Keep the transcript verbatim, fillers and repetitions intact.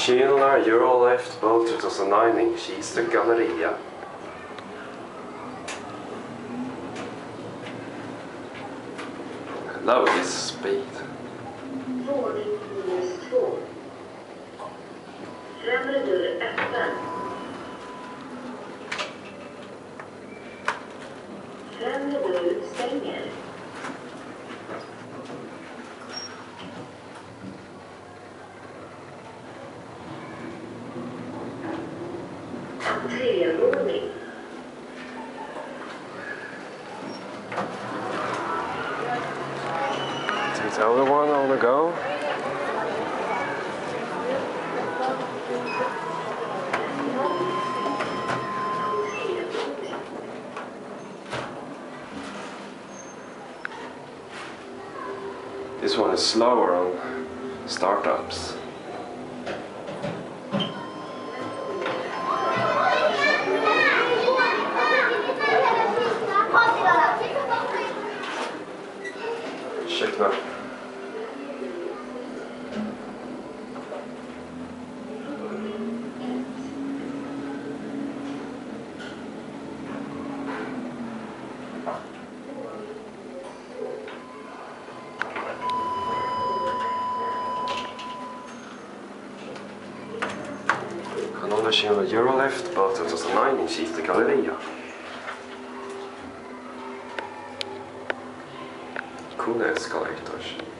Schindler Eurolift Boat tjugohundranio in Kista Galleria. Hello, this speed. Våning minus två. Främre dörr öppen. Främre dörr stänger. Entrévåning. Take the other one on the go. This one is slower on startups. Ursäkta. Kanalen Schindler Eurolift Boat tjugohundranio in Kista Galleria. Cool escalators.